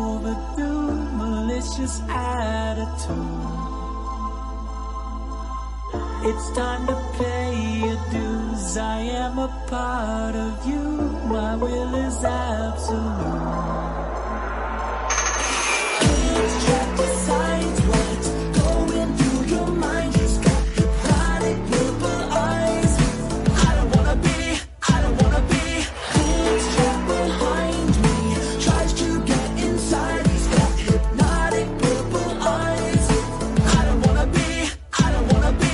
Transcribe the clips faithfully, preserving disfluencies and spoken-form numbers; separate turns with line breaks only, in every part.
overdue, malicious attitude. It's time to pay your dues. I am a part of you. My will is absolute. Can't track the signs, what's going through your mind. He's got hypnotic purple eyes. I don't wanna be, I don't wanna be. Hands trapped behind me, tries to get inside. He's got hypnotic purple eyes. I don't wanna be, I don't wanna be.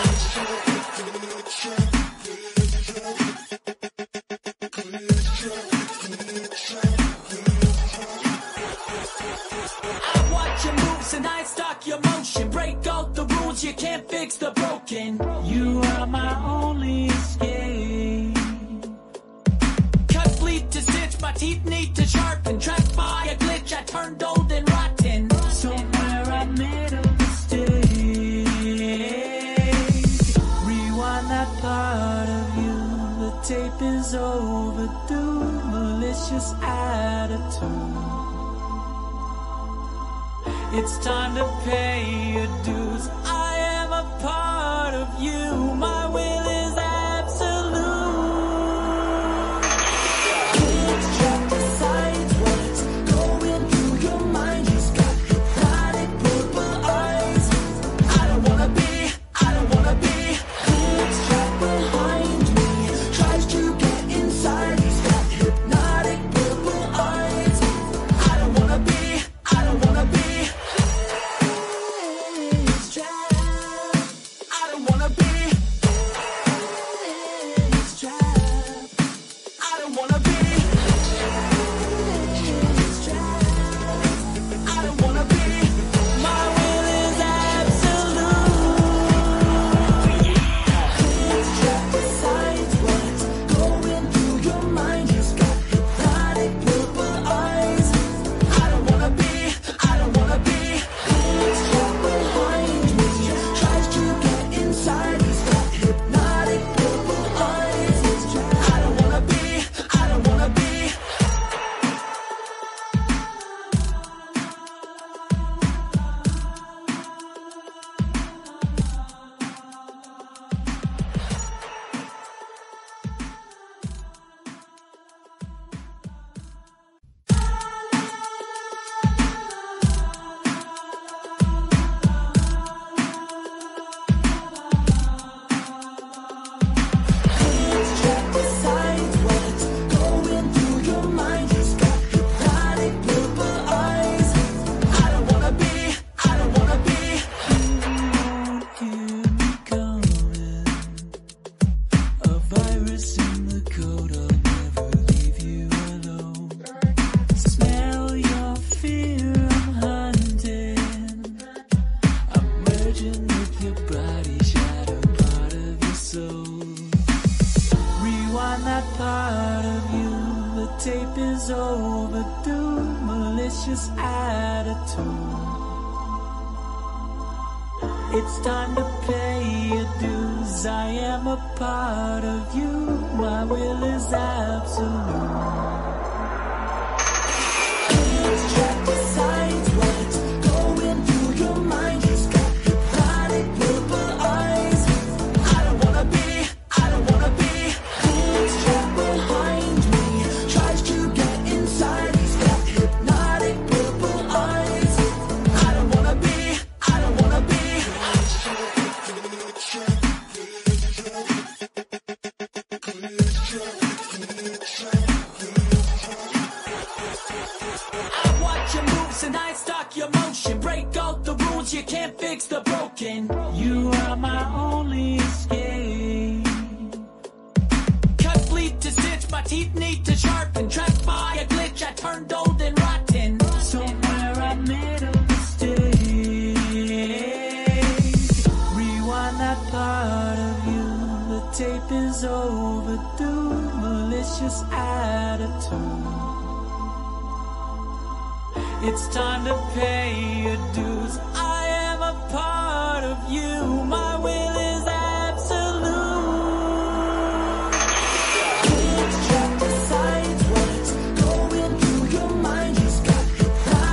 I watch your moves and I stalk your motion. Break all the rules, you can't fix the broken. You are my only escape. Cut, bleed to stitch, my teeth need to sharpen. Trapped by a glitch, I turned old and rotten. Somewhere I made a mistake. Rewind that part of you. The tape is overdue. Malicious attitude. It's time to pay your dues. I am a part of you. My will is absolute. Can't track the signs, what's going through your mind. He's got hypnotic purple eyes. I don't wanna be, I don't wanna be. Hands trapped behind me, tries to get inside. He's got hypnotic purple eyes. I don't wanna be, I don't wanna be. Tape is overdue, malicious attitude. It's time to pay your dues. I am a part of you. My will is absolute. Can't track the signs, what's going through your mind. He's got hypnotic purple eyes. I don't wanna be, I don't wanna be. Hands trapped behind me, tries to get inside. He's got hypnotic purple eyes. I don't wanna be, I don't wanna be. I watch your moves and I stalk your motion. Break all the rules, you can't fix the broken. You are my only escape. Cut, bleed to stitch, my teeth need to sharpen. Trapped by a glitch, I turned old and rotten. Somewhere I made a mistake. Rewind that part of you. The tape is overdue. Malicious attitude. It's time to pay your dues. I am a part of you. My will is absolute. Can't track the signs, what's going through your mind. He's got hypnotic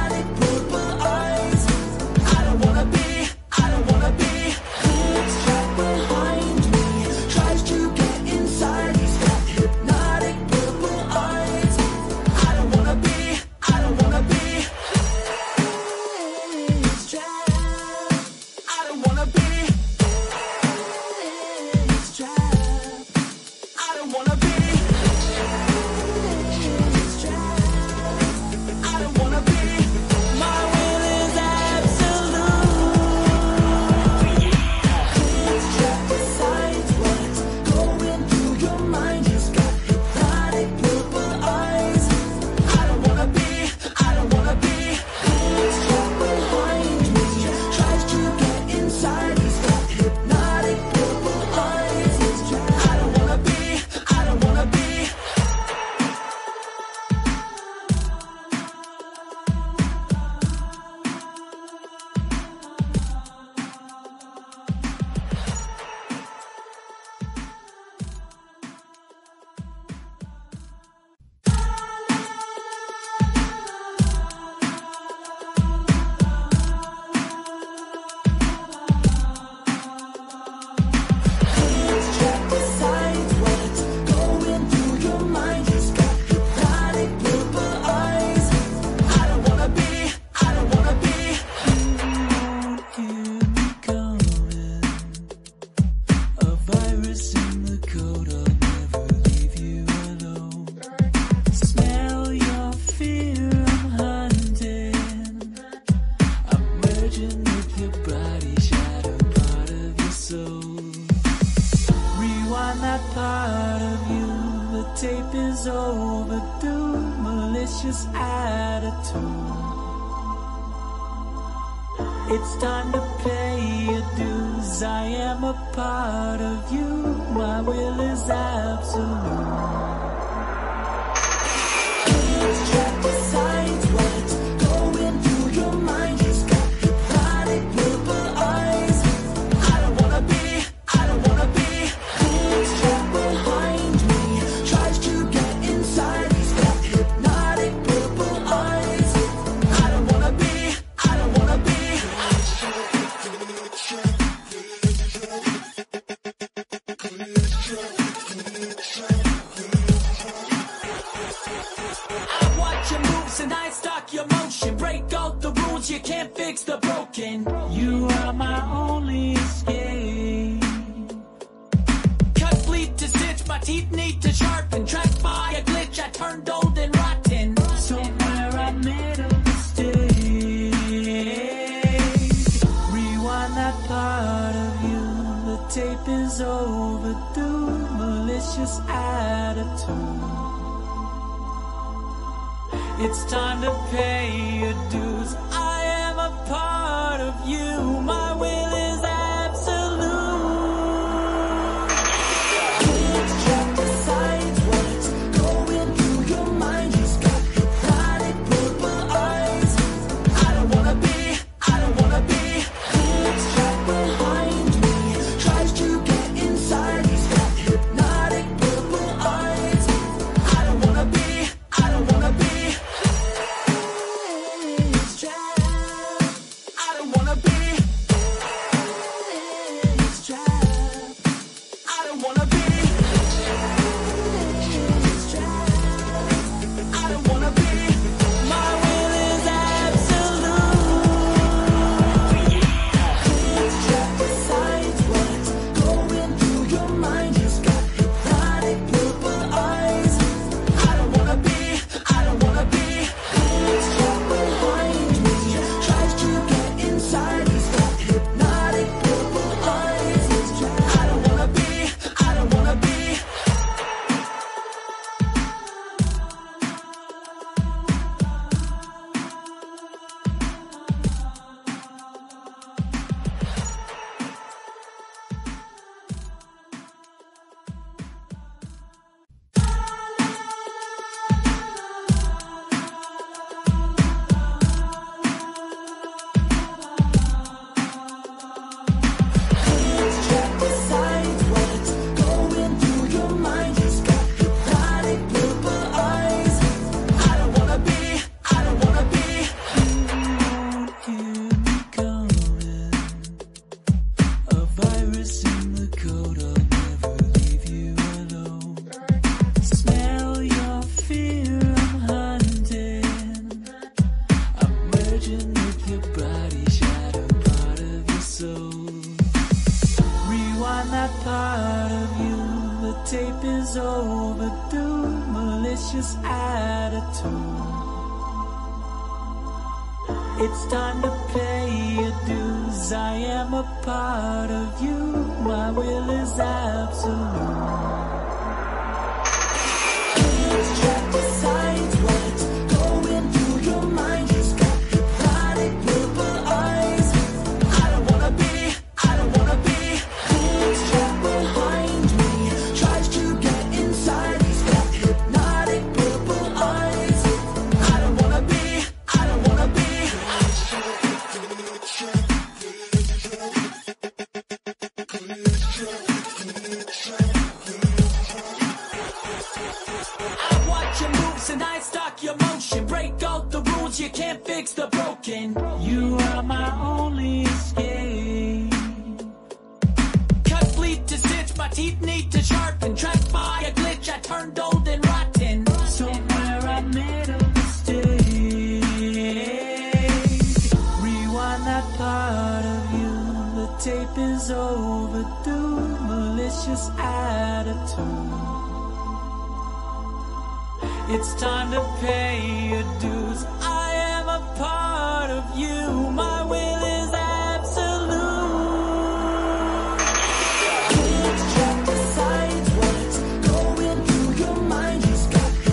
is overdue, malicious attitude. It's time to pay your dues. I am a part of you. My will is absolute. Each track decides what's going through your mind. He's got hypnotic purple eyes. I don't wanna be, I don't wanna be. Each track behind me tries to get inside. He's got hypnotic purple eyes. I don't wanna be, I don't wanna be. I watch your moves and I stalk your motion. Break all the rules, you can't fix the broken. You are my only escape. Cut, bleed to stitch, my teeth need to sharpen. Trapped by a glitch, I turned old and rotten. Somewhere I made a mistake. Rewind that part of you. The tape is overdue. Malicious attitude. It's time to pay your dues. I am a part of you. My will is absolute. Each track decides what's going through your mind. He's got hypnotic purple eyes. I don't wanna be, I don't wanna be. Each track behind me tries to get inside. He's got hypnotic purple eyes. I don't wanna be, I don't wanna be. I don't wanna be. I don't wanna be. I don't wanna be. My will is absolute. Each track decides what's going through your mind. He's got hypnotic purple eyes. I don't wanna be. I don't wanna be. Each track behind me tries to get inside. He's got hypnotic purple eyes. I don't wanna be. I don't wanna be. Each track decides what's going through your mind. He's got hypnotic purple eyes. I don't wanna be, I don't wanna be. You won't hear me coming. A virus in the code, I'll never leave you alone. Smell your fear, I'm hunting. I'm merging with your body, shadow part of your soul. Rewind that part of you. The tape is overdue. Malicious attitude. It's time to pay your dues. I am a part of you. My will is absolute. Each track decides what's going through your mind. He's got hypnotic purple eyes. I don't wanna be, I don't wanna be. Each track behind me tries to get inside. He's got hypnotic purple eyes. I don't wanna be, I don't wanna be. I watch your moves and I stalk your motion. Break all the rules, you can't fix the broken. You are my only escape. Cut, bleed to stitch, my teeth need to sharpen. Trapped by a glitch, I turned old and rotten. Somewhere I made a mistake. Rewind that part of you. The tape is overdue. Malicious attitude. It's time to pay your dues. I am a part of you. My will is absolute. Each track decides what's going through your mind. He's got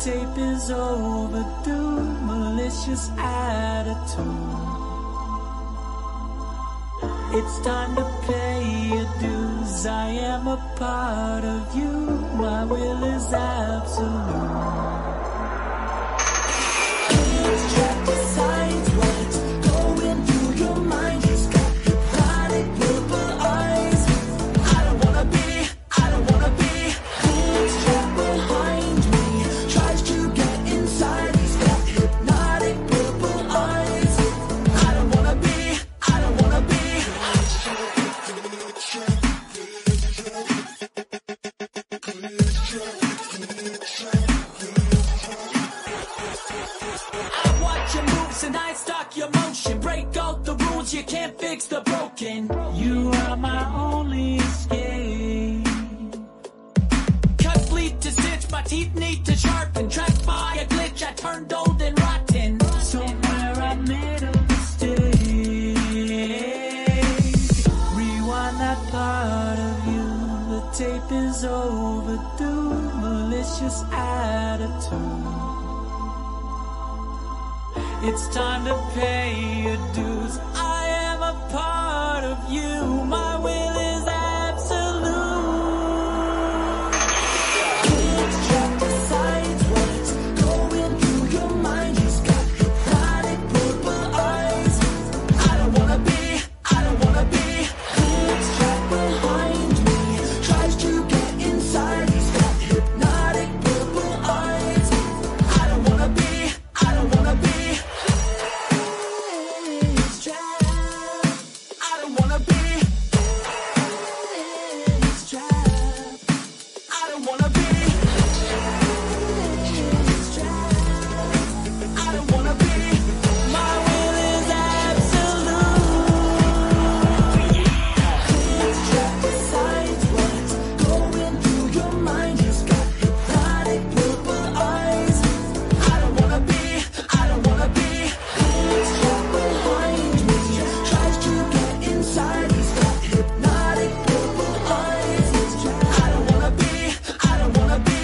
tape is overdue. Malicious attitude. It's time to pay your dues. I am a part of you. My will is absolute. Each track decides what's going through your mind. He's got hypnotic purple eyes. I don't wanna be, I don't wanna be. Each track behind me tries to get inside. He's got hypnotic purple eyes. I don't wanna be, I don't wanna be. I watch your moves and I stalk your motion. Break all the rules, you can't fix the broken. You are my only escape. Cut, bleed to stitch, my teeth need to sharpen. Tracked by a glitch, I turned old and rotten. Somewhere I made a mistake. Rewind that part of you. The tape is overdue. Malicious attitude. It's time to pay your dues. I am a part of you. My will is absolute. Each track decides what's going through your mind. He's got hypnotic purple eyes. I don't wanna be, I don't wanna be. Each track behind me tries to get inside. He's got hypnotic purple eyes. I don't wanna be, I don't wanna be. I don't wanna be. I don't wanna be. I don't wanna be. My will is absolute. Each track decides what's going through your mind. He's got hypnotic purple eyes. I don't wanna be. I don't wanna be. Each track behind me tries to get inside. He's got hypnotic purple eyes. I don't wanna be. I don't wanna be.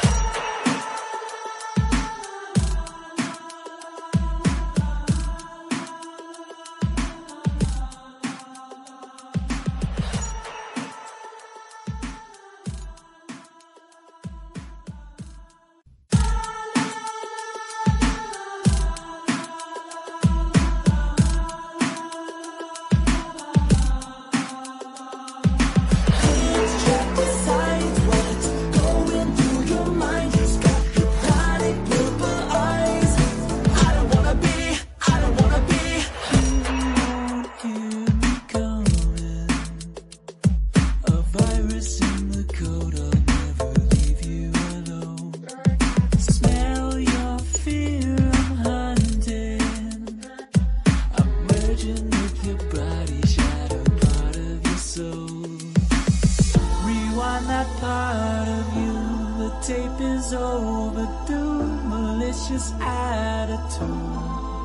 Each track decides what's going through your mind. He's got hypnotic purple eyes. I don't wanna be, I don't wanna be. You won't hear me coming. A virus in the code, I'll never leave you alone. Smell your fear, I'm hunting. I'm merging with your body, shadow part of your soul. Rewind that part of you. The tape is overdue. Malicious attitude.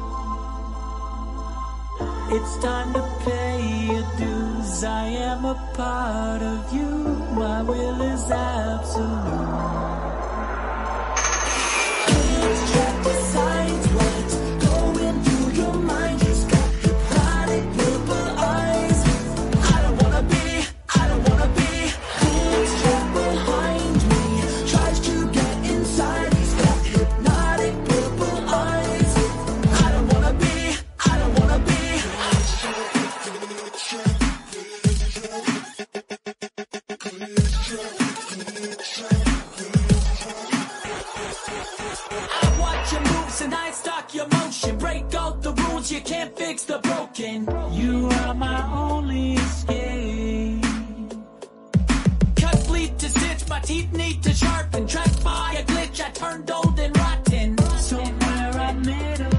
It's time to pay your dues. I am a part of you. My will is absolute. Each track decides what's going through your mind. He's got hypnotic purple eyes. I don't wanna be, I don't wanna be. Each track behind me tries to get inside. He's got hypnotic purple eyes. I don't wanna be, I don't wanna be. I watch your moves and I stalk your motion. Break all the rules, you can't fix the broken. You are my only escape. Cut, bleed to stitch, my teeth need to sharpen. Tracked by a glitch, I turned old and rotten. Somewhere I made a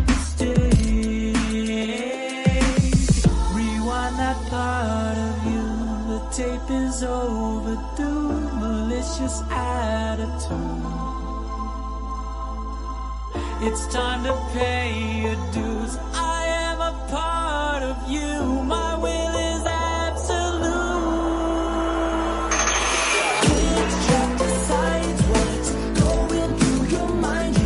mistake. Rewind that part of you. The tape is overdue. Malicious attitude. It's time to pay your dues. I am a part of you. My will is absolute. Each track decides what's going through your mind.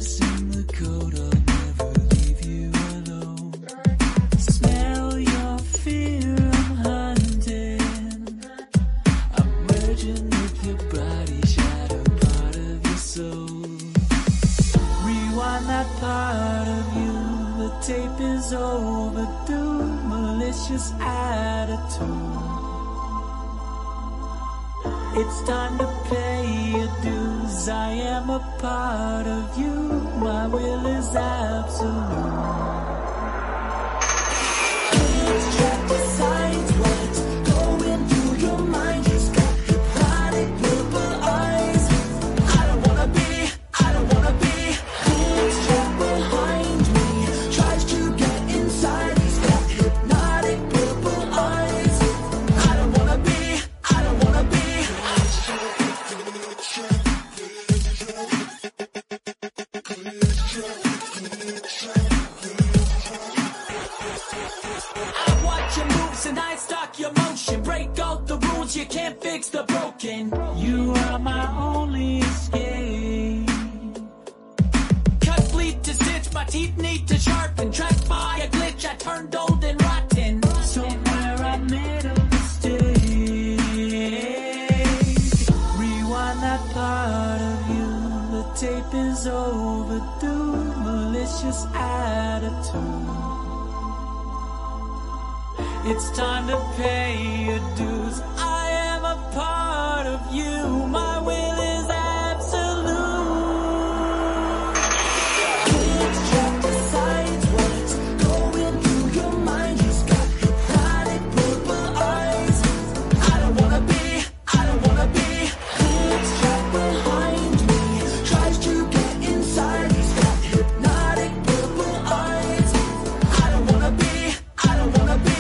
kiss in the coat, I'll never leave you alone. Smell your fear, I'm hunting. I'm merging with your body, shadow part of your soul. Rewind that part of you, the tape is overdue. Malicious attitude. It's time to pay your dues. I am a part of you. My will is absolute. Can't track the signs, what's going through your mind. He's got hypnotic purple eyes. I don't wanna be, I don't wanna be. Hands trapped behind me, tries to get inside. He's got hypnotic purple eyes. I don't wanna be, I don't wanna be. I watch your moves and I stalk your motion. Break all the rules, you can't fix the broken. You are my only escape. Cut, bleed to stitch, my teeth need to sharpen. Trapped by a glitch, I turned old and rotten. Somewhere I made a mistake. Rewind that part of you, the tape is overdue. Malicious attitude. It's time to pay your dues. I am a part of you. My will is absolute. Can't track the signs, what's going through your mind. He's got hypnotic purple eyes. I don't wanna be, I don't wanna be. Hands trapped behind me, tries to get inside. He's got hypnotic purple eyes. I don't wanna be, I don't wanna be.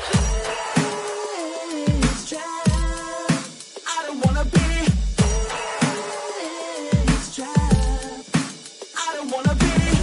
I don't wanna be. I don't wanna be.